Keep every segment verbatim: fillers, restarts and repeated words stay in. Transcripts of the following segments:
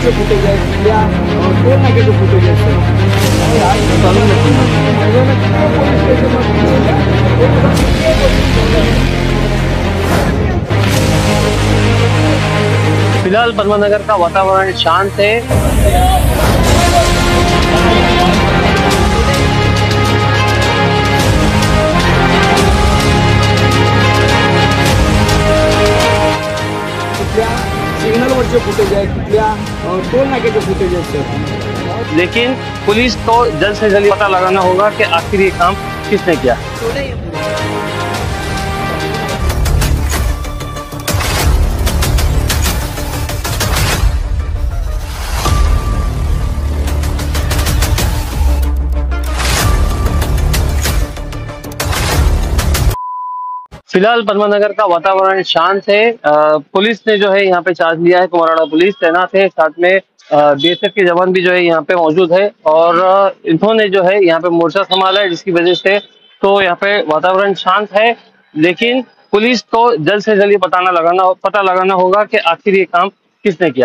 सीग्नलवरचे footage आहेत, तिथल्या toll नाक्याचे फुटेज आहेत सर. पोलीस फिलहाल परमानगर का वातावरण शांत है। सिग्नलवरचे फुटेज आहेत, तिथल्या टोल नाक्याचे फुटेज आहेत सर. लेकिन पुलिस को जल्द से जल्द पता लगाना होगा कि आखिर ये काम किसने किया। फिलहाल परमानगर का वातावरण शांत है। पुलिस ने जो है यहाँ पे चार्ज लिया है, कुमारवाड़ा पुलिस तैनात है, साथ में बीएसएफ के जवान भी जो है यहाँ पे मौजूद है और इन्होंने जो है यहाँ पे मोर्चा संभाला है, जिसकी वजह से तो यहाँ पे वातावरण शांत है। लेकिन पुलिस को जल्द से जल्द पता न लगाना पता लगाना होगा कि आखिर ये काम किसने किया।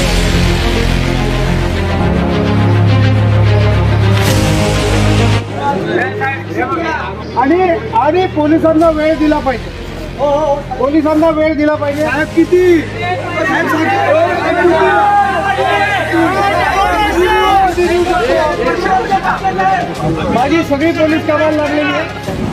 आणि आणि पोलिसांना वेळ दिला पाहिजे, पोलिसांना वेळ दिला पाहिजे. किती माझी सगळी पोलीस कामाला लागलेली आहे.